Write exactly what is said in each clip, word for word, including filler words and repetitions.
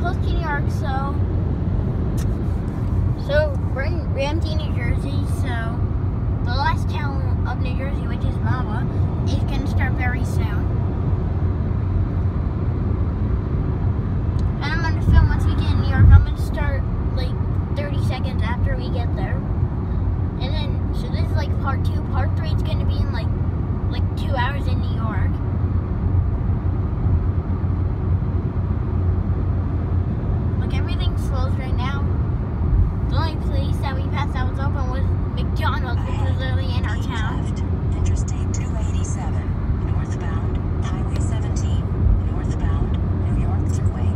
close to New York, so so we're in Ramsey, New Jersey. So the last town of New Jersey, which is Mahwah, is gonna start very soon. And I'm gonna film once we get in New York. I'm gonna start like thirty seconds after we get there. And then, so this is like part two. Part three is gonna be in like like two hours in New York. Like everything's closed right now. The only place that we passed that was open was McDonald's, which was literally in our town. Left, Interstate two eighty-seven, northbound, Highway seventeen, northbound, New York Thruway.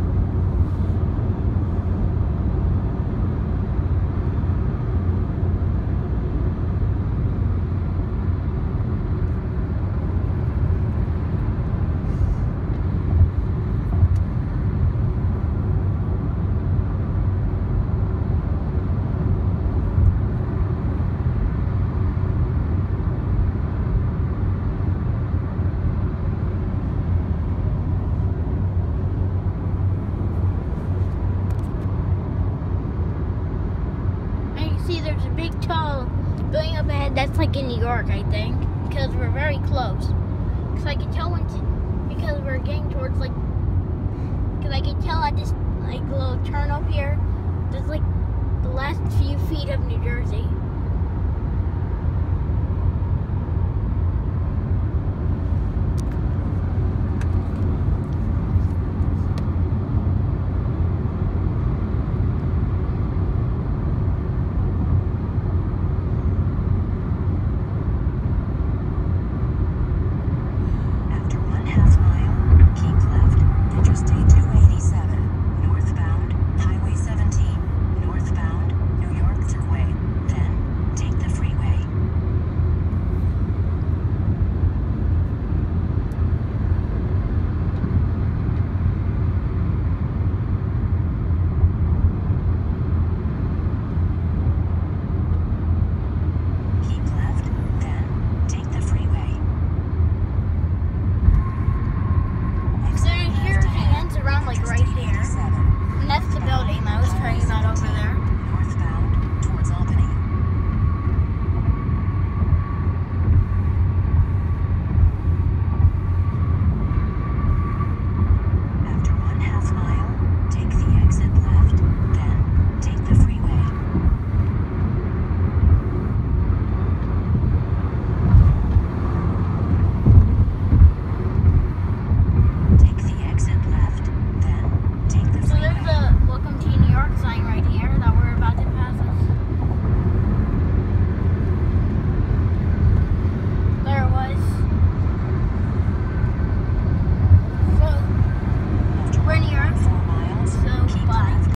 There's a big tall building up ahead that's like in New York, I think, because we're very close. Because I can tell when to, because we're getting towards like, because I can tell at this like little turn up here, there's like the last few feet of New Jersey.